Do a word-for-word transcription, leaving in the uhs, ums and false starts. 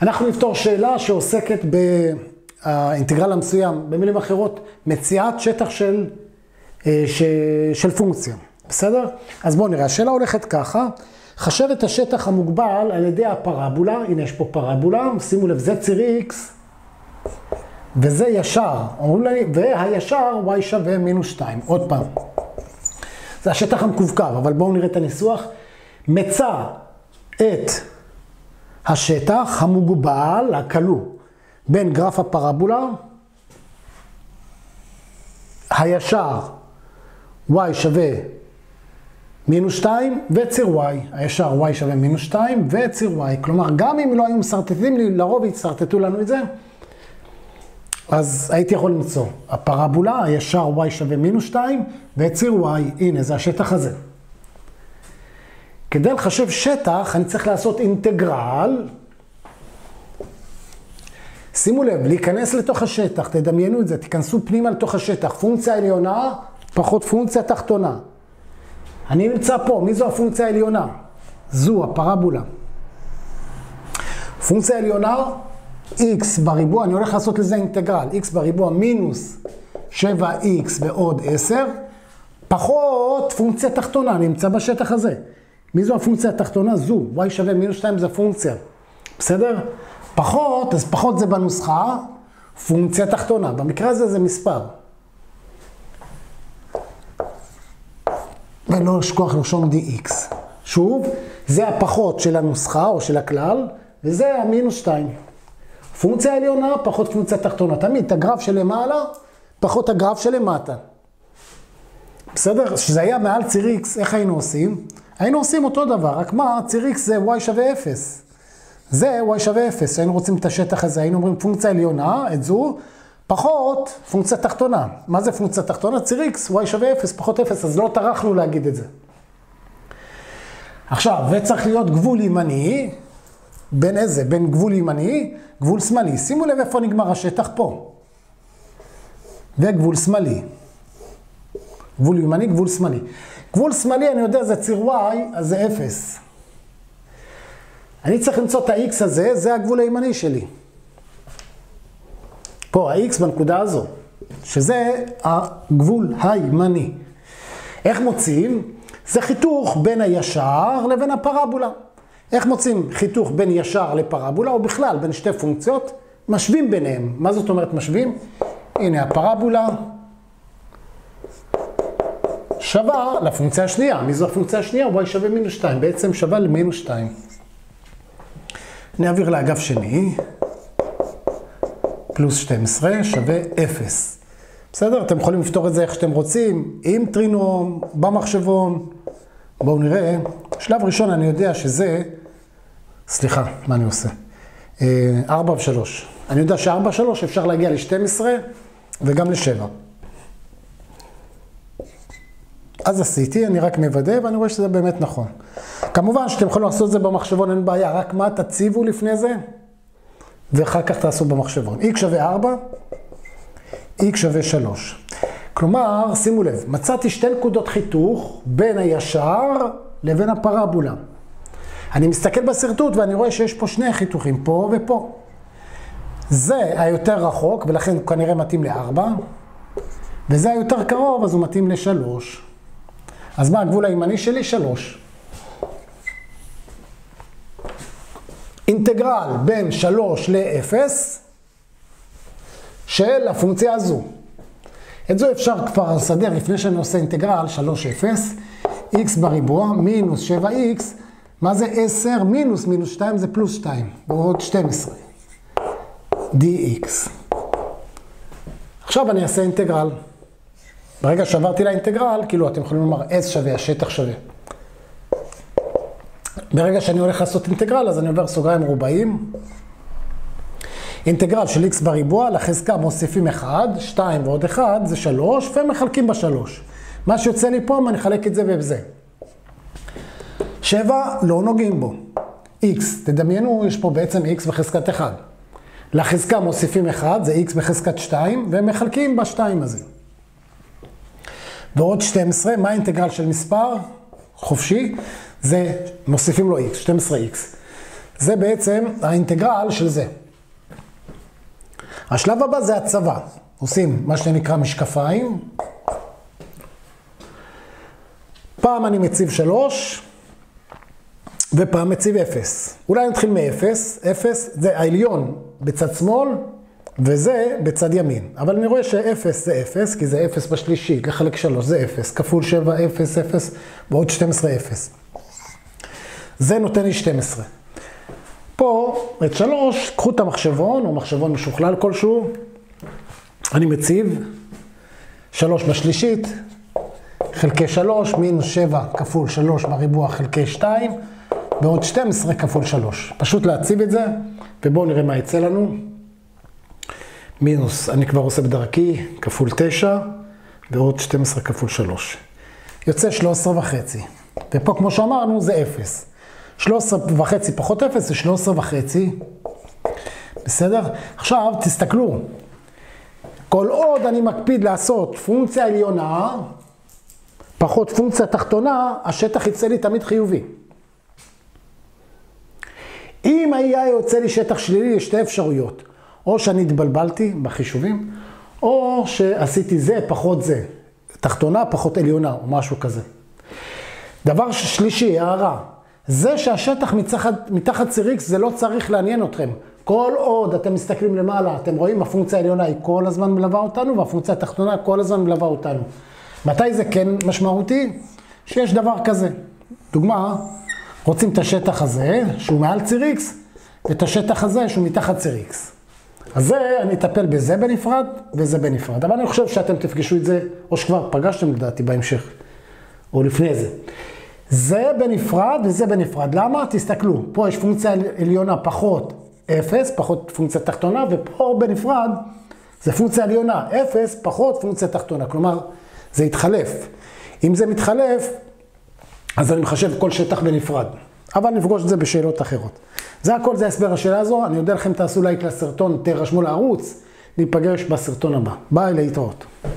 אנחנו נפתור שאלה שעוסקת באינטגרל המסוים, במילים אחרות, מציאת שטח של, של פונקציה. בסדר? אז בואו נראה, השאלה הולכת ככה, חשב את השטח המוגבל על ידי הפרבולה, הנה יש פה פרבולה, שימו לב, זה ציר X, וזה ישר, והישר y שווה מינוס שתיים, עוד פעם. זה השטח המקווקו, אבל בואו נראה את הניסוח. מצא את השטח המוגבל, הכלוא, בין גרף הפרבולה, הישר y שווה מינוס שתיים וציר y, הישר y שווה מינוס שתיים וציר y. כלומר, גם אם לא היו מסרטטים לי, לרוב יצרטטו לנו את זה, אז הייתי יכול למצוא הפרבולה, הישר y שווה מינוס שתיים וציר y, הנה זה השטח הזה. כדי לחשב שטח אני צריך לעשות אינטגרל, שימו לב, להיכנס לתוך השטח, תדמיינו את זה, תיכנסו פנימה לתוך השטח, פונקציה עליונה פחות פונקציה תחתונה. אני נמצא פה, מי זו הפונקציה העליונה? זו הפרבולה. פונקציה עליונה, x בריבוע, אני הולך לעשות לזה אינטגרל, x בריבוע מינוס שבע איקס ועוד עשר, פחות פונקציה תחתונה, אני נמצא בשטח הזה. מי זו הפונקציה התחתונה? זו, y שווה מינוס שתיים זה פונקציה. בסדר? פחות, אז פחות זה בנוסחה, פונקציה תחתונה. במקרה הזה זה מספר. ולא לשכוח לרשום dx. שוב, זה הפחות של הנוסחה או של הכלל, וזה המינוס שתיים. פונקציה עליונה פחות פונקציה תחתונה. תמיד, הגרף של למעלה פחות הגרף של למטה. בסדר? שזה היה מעל ציר x, איך היינו עושים? היינו עושים אותו דבר, רק מה? ציר x זה y שווה אפס. זה y שווה אפס. היינו רוצים את השטח הזה, היינו אומרים פונקציה עליונה, את זו, פחות פונקציה תחתונה. מה זה פונקציה תחתונה? ציר x, y שווה אפס, פחות אפס, אז לא טרחנו להגיד את זה. עכשיו, וצריך להיות גבול ימני, בין איזה? בין גבול ימני, גבול שמאלי. שימו לב איפה נגמר השטח פה. וגבול שמאלי. גבול ימני, גבול שמאלי. גבול שמאלי, אני יודע, זה ציר y, אז זה אפס. אני צריך למצוא את ה-x הזה, זה הגבול הימני שלי. פה, ה-x בנקודה הזו, שזה הגבול הימני. איך מוצאים? זה חיתוך בין הישר לבין הפרבולה. איך מוצאים חיתוך בין ישר לפרבולה, או בכלל בין שתי פונקציות? משווים ביניהם. מה זאת אומרת משווים? הנה הפרבולה שווה לפונקציה השנייה. מי זו הפונקציה השנייה? y שווה מינוס שתיים. בעצם שווה למינוס שתיים. נעביר לאגף שני. פלוס שתים עשרה שווה אפס. בסדר? אתם יכולים לפתור את זה איך שאתם רוצים. עם טרינום, במחשבון. בואו נראה. שלב ראשון אני יודע שזה, סליחה, מה אני עושה? ארבע ושלוש. אני יודע ש-ארבע ושלוש אפשר להגיע ל-שתים עשרה וגם ל-שבע. אז עשיתי, אני רק מוודא ואני רואה שזה באמת נכון. כמובן שאתם יכולים לעשות את זה במחשבון, אין בעיה. רק מה תציבו לפני זה? ואחר כך תעשו במחשבון. x שווה ארבע, x שווה שלוש. כלומר, שימו לב, מצאתי שתי נקודות חיתוך בין הישר לבין הפרבולה. אני מסתכל בסרטוט ואני רואה שיש פה שני חיתוכים, פה ופה. זה היותר רחוק, ולכן הוא כנראה מתאים ל-ארבע, וזה היותר קרוב, אז הוא מתאים ל-שלוש. אז מה הגבול הימני שלי? שלוש. אינטגרל בין שלוש ל-אפס של הפונקציה הזו. את זו אפשר כבר לסדר לפני שאני עושה אינטגרל שלוש אפס, x בריבוע מינוס שבע איקס, מה זה עשר מינוס מינוס שתיים זה פלוס שתיים, ועוד שתים עשרה, dx. עכשיו אני אעשה אינטגרל. ברגע שעברתי לאינטגרל, כאילו אתם יכולים לומר s שווה, השטח שווה. ברגע שאני הולך לעשות אינטגרל, אז אני עובר סוגריים מרובעים. אינטגרל של x בריבוע, לחזקה מוסיפים אחד, שתיים ועוד אחד, זה שלוש, ומחלקים בשלוש. מה שיוצא לי פה, אני אחלק את זה ובזה. שבע, לא נוגעים בו. x, תדמיינו, יש פה בעצם x בחזקת אחד. לחזקה מוסיפים אחד, זה x בחזקת שתיים, ומחלקים בשתיים הזה. ועוד שתים עשרה, מה האינטגרל של מספר? חופשי, זה מוסיפים לו x, שתים עשרה איקס. זה בעצם האינטגרל של זה. השלב הבא זה הצבה. עושים מה שנקרא משקפיים. פעם אני מציב שלוש, ופעם מציב אפס. אולי נתחיל מאפס. אפס זה העליון בצד שמאל, וזה בצד ימין. אבל אני רואה שאפס זה אפס, כי זה אפס בשלישית, לחלק שלוש זה אפס, כפול שבע, אפס, אפס, ועוד שתים עשרה, אפס. זה נותן לי שתים עשרה. פה, את שלוש, קחו את המחשבון, או מחשבון משוכלל כלשהו. אני מציב שלוש בשלישית, חלקי שלוש, מינוס שבע כפול שלוש בריבוע חלקי שתיים, ועוד שתים עשרה כפול שלוש. פשוט להציב את זה, ובואו נראה מה יצא לנו. מינוס, אני כבר עושה בדרכי, כפול תשע, ועוד שתים עשרה כפול שלוש. יוצא שלוש עשרה וחצי. ופה כמו שאמרנו זה אפס. שלוש עשרה וחצי פחות אפס זה שלוש עשרה וחצי. בסדר? עכשיו תסתכלו. כל עוד אני מקפיד לעשות פונקציה עליונה, פחות פונקציה תחתונה, השטח יצא לי תמיד חיובי. אם היה יוצא לי שטח שלילי, יש שתי אפשרויות. או שאני התבלבלתי בחישובים, או שעשיתי זה פחות זה. תחתונה פחות עליונה, או משהו כזה. דבר שלישי, הערה. זה שהשטח מתחת, מתחת ציר X, זה לא צריך לעניין אתכם. כל עוד אתם מסתכלים למעלה, אתם רואים הפונקציה העליונה היא כל הזמן מלווה אותנו, והפונקציה התחתונה כל הזמן מלווה אותנו. מתי זה כן משמעותי? שיש דבר כזה. דוגמה, רוצים את השטח הזה, שהוא מעל ציר X, ואת השטח הזה, שהוא מתחת ציר X. אז זה, אני אטפל בזה בנפרד, וזה בנפרד. אבל אני חושב שאתם תפגשו את זה, או שכבר פגשתם לדעתי בהמשך, או לפני זה. זה בנפרד וזה בנפרד. למה? תסתכלו, פה יש פונקציה עליונה פחות אפס, פחות פונקציה תחתונה, ופה בנפרד זה פונקציה עליונה אפס, פחות פונקציה תחתונה. כלומר, זה יתחלף. אם זה מתחלף, אז אני מחשב כל שטח בנפרד. אבל נפגוש את זה בשאלות אחרות. זה הכל, זה הסבר השאלה הזו. אני יודע לכם, תעשו לייק לסרטון, תרשמו לערוץ, ניפגש בסרטון הבא. ביי, להתראות.